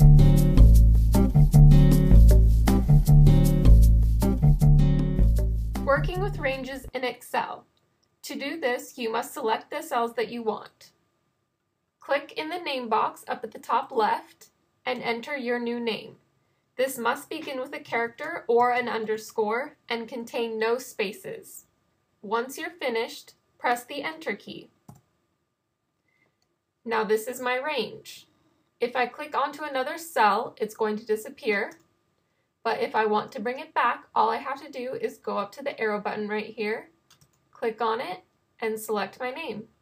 Working with ranges in Excel. To do this, you must select the cells that you want. Click in the name box up at the top left and enter your new name. This must begin with a character or an underscore and contain no spaces. Once you're finished, press the Enter key. Now this is my range. If I click onto another cell, it's going to disappear. But if I want to bring it back, all I have to do is go up to the arrow button right here, click on it, and select my name.